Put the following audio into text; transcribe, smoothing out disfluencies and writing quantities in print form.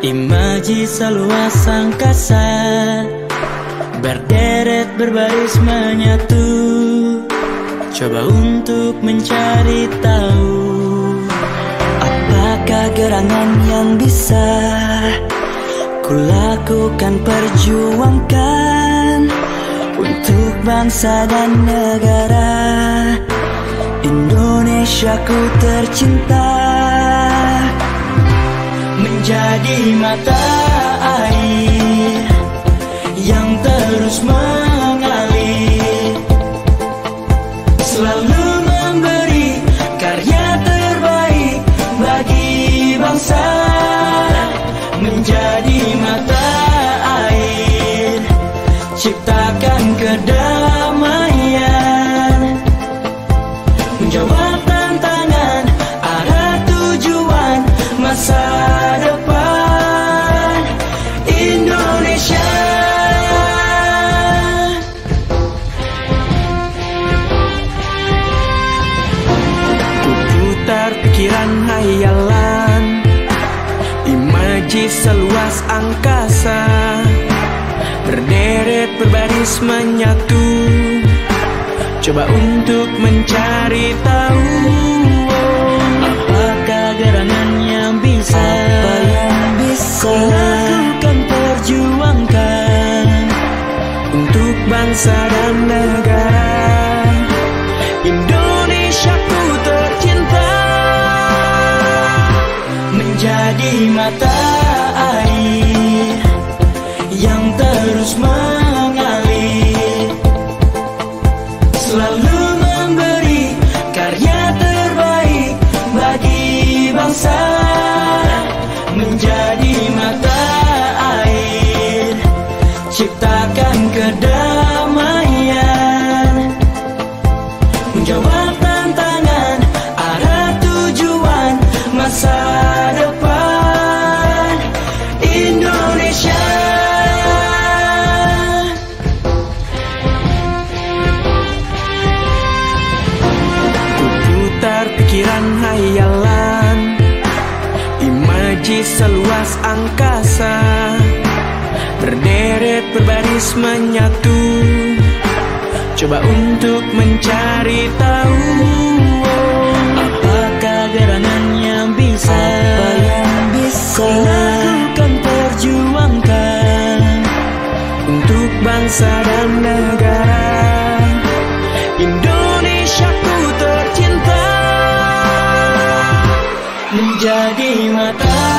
Imaji seluas angkasa, berderet berbaris menyatu, coba untuk mencari tahu apakah gerangan yang bisa kulakukan, perjuangkan untuk bangsa dan negara Indonesiaku tercinta. Menjadi mata air yang terus mengalir, selalu memberi karya terbaik bagi bangsa. Menjadi mata air, ciptakan kedamaian, menjawab tantangan, arah tujuan masa depan Indonesia. Putar pikiran hayalan, imaji seluas angkasa, berderet berbaris menyatu, coba untuk mencari tahu apakah gerangan yang bisa kulakukan, perjuangkan untuk bangsa dan negara Indonesiaku tercinta. Menjadi mata air yang terus mengalir, selalu memberi karya terbaik bagi bangsa. Menjadi mata air, ciptakan kedamaian, menjawab tantangan, arah tujuan masa depan Indonesia. Putar pikiran hayalan, imaji seluas angkasa, berderet berbaris menyatu, coba untuk mencari tahu apakah gerangan yang bisa kulakukan, perjuangkan untuk bangsa dan negara Indonesiaku tercinta. Menjadi mata